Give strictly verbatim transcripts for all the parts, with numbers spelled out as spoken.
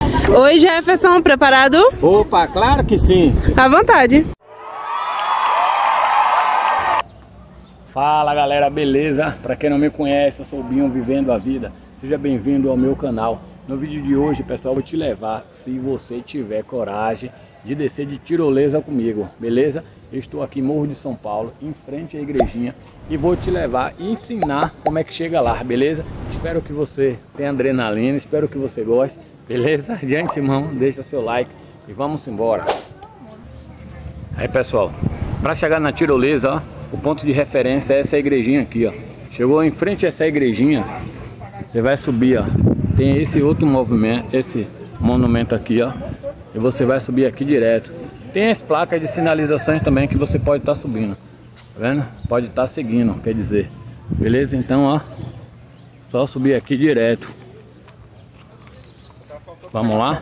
Oi, Jefferson, preparado? Opa, claro que sim. À vontade. Fala galera, beleza? Pra quem não me conhece, eu sou o Binho Vivendo a Vida. Seja bem-vindo ao meu canal. No vídeo de hoje, pessoal, eu vou te levar, se você tiver coragem, de descer de tirolesa comigo, beleza? Eu estou aqui em Morro de São Paulo, em frente à igrejinha, e vou te levar e ensinar como é que chega lá, beleza? Espero que você tenha adrenalina, espero que você goste, beleza? De antemão, deixa seu like e vamos embora. Aí, pessoal, para chegar na tirolesa, ó, o ponto de referência é essa igrejinha aqui, ó. Chegou em frente a essa igrejinha, você vai subir, ó. Tem esse outro movimento, esse monumento aqui, ó. E você vai subir aqui direto. Tem as placas de sinalizações também que você pode estar subindo. Tá vendo? Pode estar seguindo, quer dizer. Beleza? Então, ó. Só subir aqui direto. Vamos lá?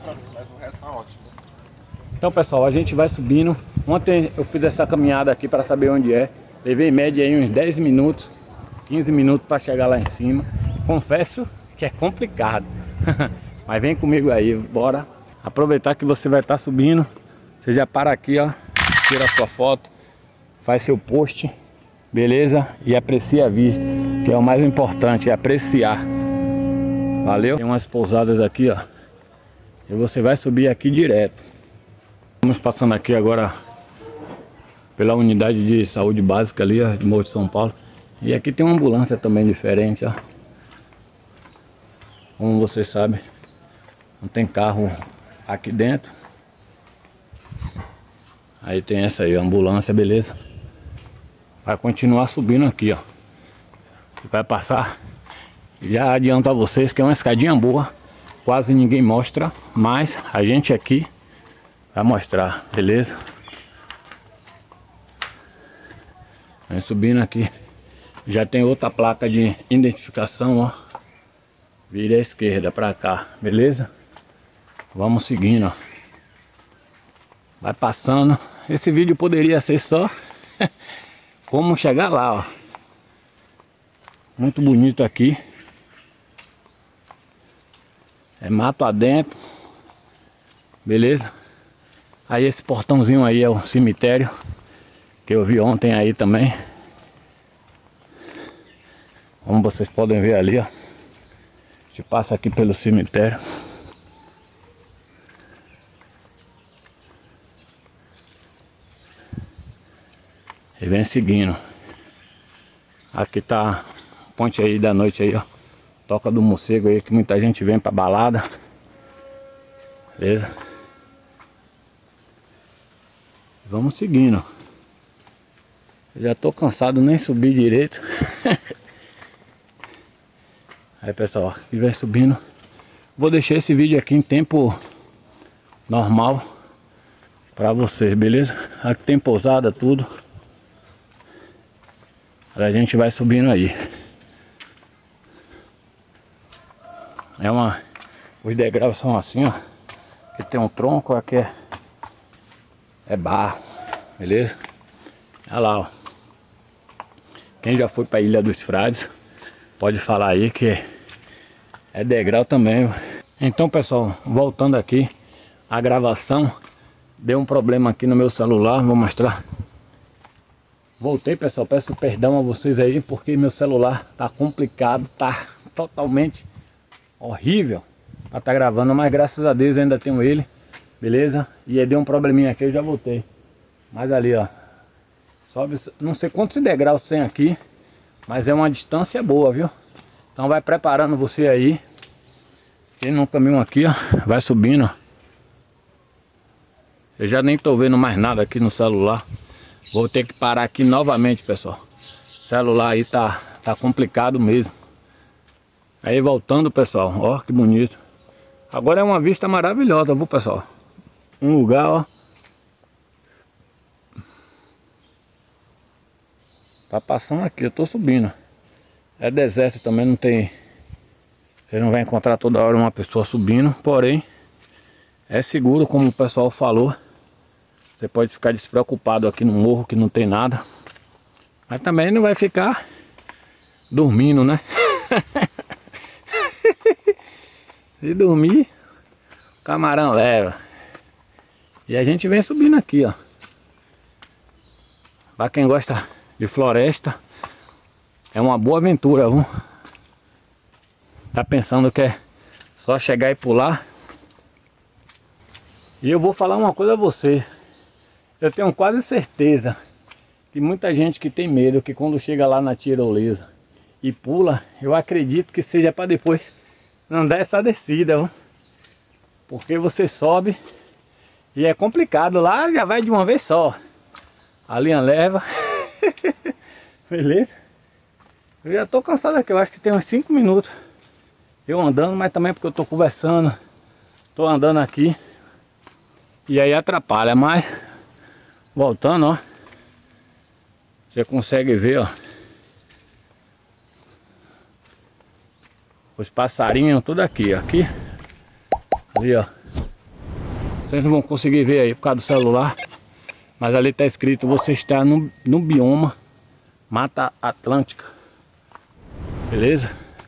Então, pessoal, a gente vai subindo. Ontem eu fiz essa caminhada aqui para saber onde é. Levei em média aí uns dez minutos, quinze minutos para chegar lá em cima. Confesso que é complicado. Mas vem comigo aí, bora. Aproveitar que você vai estar subindo. Você já para aqui, ó. Tira a sua foto. Faz seu post. Beleza? E aprecia a vista. Que é o mais importante, é apreciar. Valeu? Tem umas pousadas aqui, ó. E você vai subir aqui direto. Vamos passando aqui agora pela unidade de saúde básica ali, ó, de Morro de São Paulo. E aqui tem uma ambulância também diferente, ó. Como você sabe, não tem carro aqui dentro. Aí tem essa aí, a ambulância, beleza? Vai continuar subindo aqui, ó. Vai passar. Já adianto a vocês que é uma escadinha boa. Quase ninguém mostra, mas a gente aqui vai mostrar, beleza? Vem subindo aqui. Já tem outra placa de identificação, ó. Vira à esquerda pra cá, beleza? Vamos seguindo, ó. Vai passando. Esse vídeo poderia ser só como chegar lá, ó. Muito bonito aqui. É mato adentro. Beleza? Aí esse portãozinho aí é o cemitério, que eu vi ontem aí também. Como vocês podem ver ali, ó. A gente passa aqui pelo cemitério. E vem seguindo. Aqui tá a ponte aí da noite aí, ó. Toca do morcego aí, que muita gente vem pra balada. Beleza? Vamos seguindo. Eu já tô cansado, nem subir direito. Aí, pessoal, aqui vai subindo. Vou deixar esse vídeo aqui em tempo normal pra vocês, beleza? Aqui tem pousada, tudo. A gente vai subindo aí. É uma... Os degraus são assim, ó. Aqui tem um tronco, aqui é... É barro, beleza? Olha lá, ó. Quem já foi pra Ilha dos Frades pode falar aí que é degrau também. Então, pessoal, voltando aqui, a gravação deu um problema aqui no meu celular, vou mostrar. Voltei, pessoal, peço perdão a vocês aí, porque meu celular tá complicado, tá totalmente horrível pra tá gravando, mas graças a Deus eu ainda tenho ele, beleza? E aí deu um probleminha aqui, eu já voltei. Mas ali, ó, sobe, não sei quantos degraus tem aqui, mas é uma distância boa, viu? Então vai preparando você aí. Tem no caminho aqui, ó, vai subindo, ó. Eu já nem tô vendo mais nada aqui no celular. Vou ter que parar aqui novamente, pessoal. O celular aí tá, tá complicado mesmo. Aí voltando, pessoal, ó que bonito. Agora é uma vista maravilhosa, viu, pessoal? Um lugar, ó. Tá passando aqui, eu tô subindo. É deserto também, não tem... Você não vai encontrar toda hora uma pessoa subindo, porém é seguro, como o pessoal falou. Você pode ficar despreocupado aqui no morro que não tem nada. Mas também não vai ficar dormindo, né? Se dormir, camarão leva. E a gente vem subindo aqui, ó. Pra quem gosta de floresta, é uma boa aventura, viu? Tá pensando que é só chegar e pular? E eu vou falar uma coisa a você. Eu tenho quase certeza que muita gente que tem medo, que quando chega lá na tirolesa e pula, eu acredito que seja para depois não dar essa descida, viu? Porque você sobe e é complicado. Lá já vai de uma vez só. A linha leva. Beleza? Eu já tô cansado aqui, eu acho que tem uns cinco minutos eu andando, mas também porque eu tô conversando, tô andando aqui e aí atrapalha. Mas voltando, ó, você consegue ver, ó, os passarinhos tudo aqui, aqui, ali, ó. Vocês não vão conseguir ver aí por causa do celular, mas ali tá escrito: você está no, no bioma Mata Atlântica. Beleza?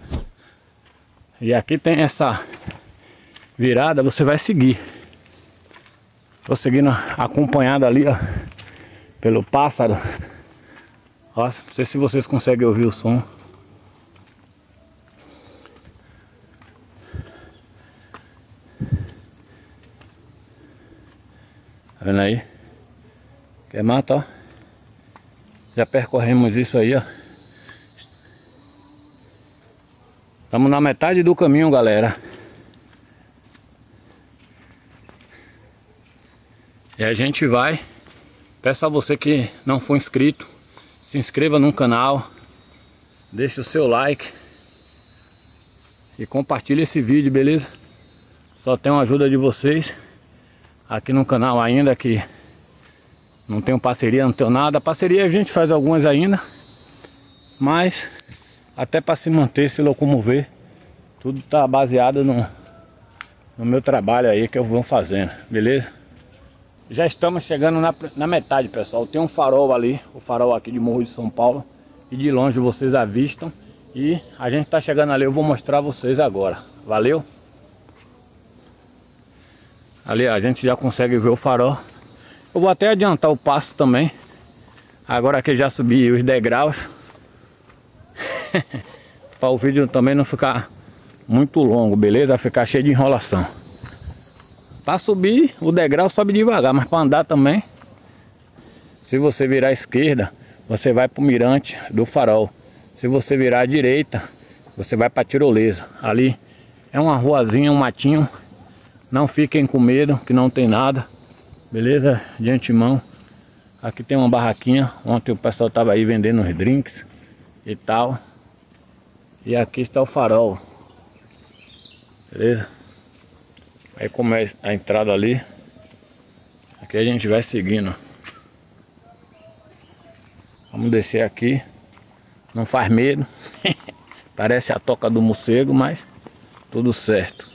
E aqui tem essa virada, você vai seguir. Tô seguindo acompanhado ali, ó, pelo pássaro. Ó, não sei se vocês conseguem ouvir o som. Tá vendo aí? Quer mata, ó. Já percorremos isso aí, ó. Estamos na metade do caminho, galera. E a gente vai. Peço a você que não for inscrito, se inscreva no canal, deixe o seu like e compartilhe esse vídeo, beleza? Só tenho a ajuda de vocês aqui no canal ainda, que não tenho parceria, não tenho nada. Parceria a gente faz algumas ainda, mas até para se manter, se locomover, tudo tá baseado no, no meu trabalho aí que eu vou fazendo, beleza? Já estamos chegando na, na metade, pessoal. Tem um farol ali, o farol aqui de Morro de São Paulo, e de longe vocês avistam. E a gente tá chegando ali, eu vou mostrar a vocês agora. Valeu? Ali a gente já consegue ver o farol. Eu vou até adiantar o passo também, agora que já subi os degraus, para o vídeo também não ficar muito longo, beleza? Vai ficar cheio de enrolação. Para subir o degrau sobe devagar, mas para andar também, se você virar à esquerda, você vai para o mirante do farol. Se você virar à direita, você vai para a tirolesa. Ali é uma ruazinha, um matinho. Não fiquem com medo, que não tem nada, beleza? De antemão. Aqui tem uma barraquinha. Ontem o pessoal estava aí vendendo os drinks e tal. E aqui está o farol, beleza? Aí como é a entrada ali, aqui a gente vai seguindo. Vamos descer aqui. Não faz medo. Parece a toca do morcego, mas tudo certo.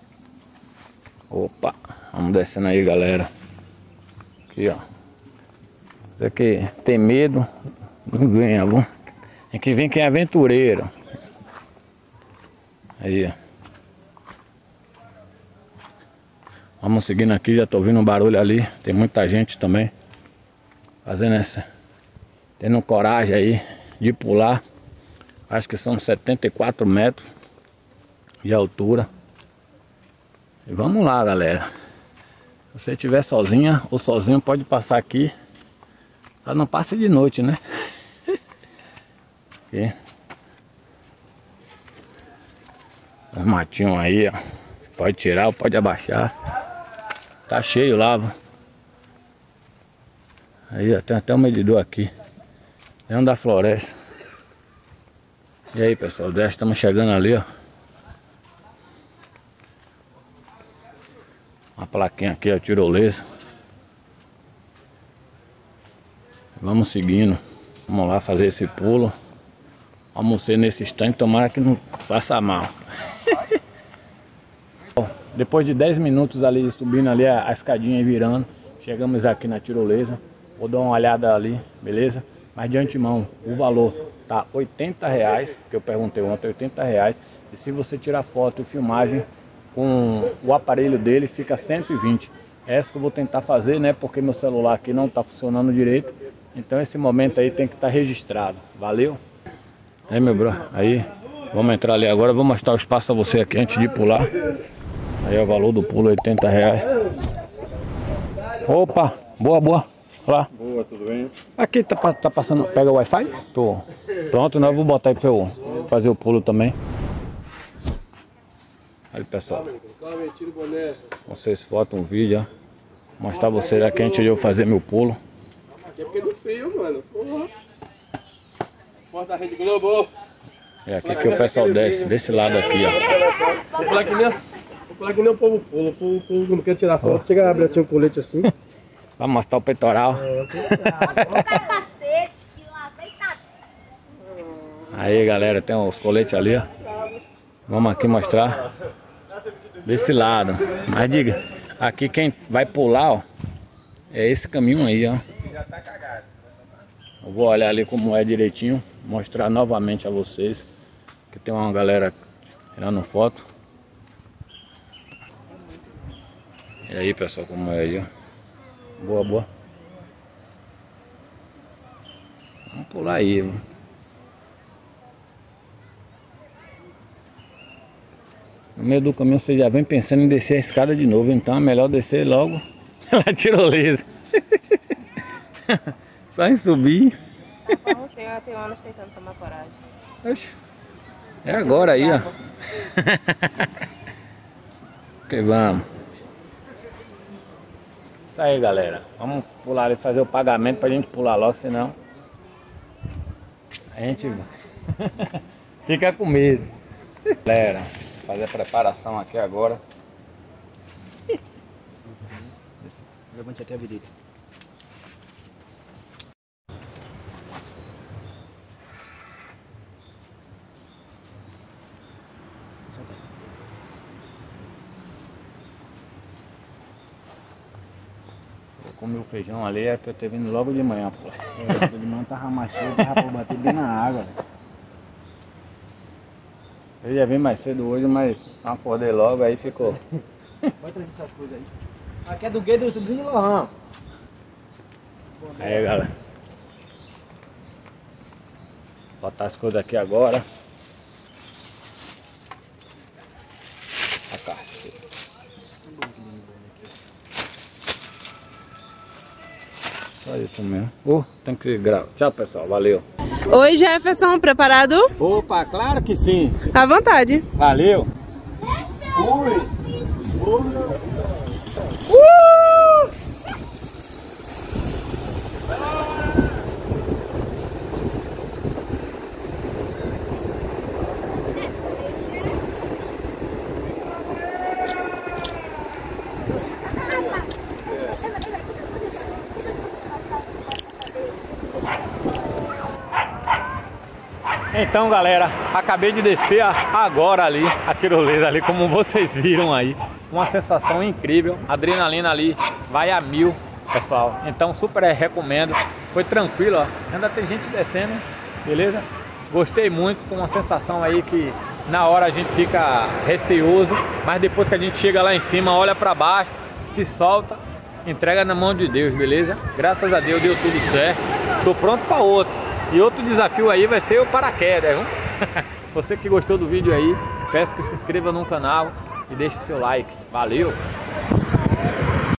Opa, vamos descendo aí, galera. Aqui, ó. Você que tem medo, não ganha, viu? Tem que vir quem é aventureiro. Aí, ó. Vamos seguindo aqui, já tô ouvindo um barulho ali. Tem muita gente também fazendo essa, tendo coragem aí de pular. Acho que são setenta e quatro metros de altura. E vamos lá, galera. Se você estiver sozinha ou sozinho, pode passar aqui. Só não passe de noite, né? Aqui. Os matinhos aí, ó. Pode tirar ou pode abaixar. Tá cheio lá, ó. Aí, ó, tem até um medidor aqui. Dentro da floresta. E aí, pessoal, já estamos chegando ali, ó. Uma plaquinha aqui, ó, tirolesa. Vamos seguindo. Vamos lá fazer esse pulo. Almocei nesse instante, tomara que não faça mal. Depois de dez minutos ali subindo ali a, a escadinha e virando, chegamos aqui na tirolesa. Vou dar uma olhada ali, beleza? Mas de antemão, o valor tá oitenta reais, que eu perguntei ontem, oitenta reais. E se você tirar foto e filmagem com o aparelho dele fica cento e vinte. Essa que eu vou tentar fazer, né? Porque meu celular aqui não está funcionando direito. Então esse momento aí tem que estar registrado. Valeu? Aí, meu bro, aí vamos entrar ali agora. Vou mostrar o espaço a você aqui antes de pular. Aí é o valor do pulo, oitenta reais. Opa, boa, boa. Olá. Boa, tudo bem? Aqui tá, tá passando, pega o Wi-Fi? Tô. Pronto, né? Eu vou botar aí pra eu fazer o pulo também. Aí, pessoal. Vocês fotos, um vídeo, ó. Mostrar vocês aqui antes de eu fazer meu pulo. Aqui é porque é do frio, mano. Porra. Porta da Rede Globo. É aqui que o pessoal desce, desse lado aqui, ó. Vou pular que nem, vou pular que nem o povo pula. O povo, o povo não quer tirar foto. Chega a abrir assim um colete assim. Vai mostrar o peitoral. O capacete que lá vem tá. Aí, galera, tem os coletes ali, ó. Vamos aqui mostrar desse lado. Mas diga, aqui quem vai pular, ó, é esse caminho aí, ó. Eu vou olhar ali como é direitinho, mostrar novamente a vocês. Que tem uma galera tirando foto. E aí, pessoal, como é aí, ó. Boa, boa. Vamos pular aí, mano. No meio do caminho você já vem pensando em descer a escada de novo, então é melhor descer logo na tirolesa. Só em subir. Não, tem, tem anos tentando tomar coragem. Oxe. É agora aí, ó. Ok, vamos. Isso aí, galera. Vamos pular ali, fazer o pagamento pra gente pular logo, senão a gente fica com medo. Galera, fazer a preparação aqui agora. Levante até a virilha. Vou comer o feijão ali, é pra eu ter vindo logo de manhã, pô. É, de manhã tava mais cheio, tava pra bater bem na água. Eu já vim mais cedo hoje, mas acordei logo, aí ficou. Vai trazer essas coisas aí. Aqui é do Guedes, do sobrinho de Lohan. Aí, galera. Botar as coisas aqui agora. A carteira. Só isso mesmo. Oh, tem que gravar. Tchau, pessoal. Valeu. Oi, Jefferson, preparado? Opa, claro que sim. À vontade. Valeu. Então, galera, acabei de descer agora ali, a tirolesa ali, como vocês viram aí. Uma sensação incrível, a adrenalina ali vai a mil, pessoal. Então, super recomendo. Foi tranquilo, ó. Ainda tem gente descendo, beleza? Gostei muito, foi uma sensação aí que na hora a gente fica receoso, mas depois que a gente chega lá em cima, olha pra baixo, se solta, entrega na mão de Deus, beleza? Graças a Deus deu tudo certo. Tô pronto para outro. E outro desafio aí vai ser o paraquedas, viu? Você que gostou do vídeo aí, peço que se inscreva no canal e deixe seu like. Valeu!